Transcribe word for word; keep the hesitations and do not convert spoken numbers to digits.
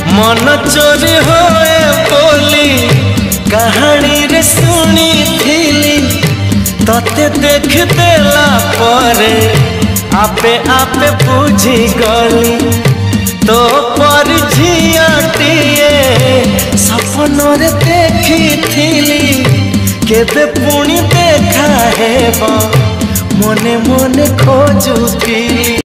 मन चोरी होए बोली कहानी रे सुनी थीली तते देख देला परे आपे आपे बुझी गली तो पर झियाटिए सपन रे देखी थीली केबे पुणी देखा हेबा मने मने खोजुथी।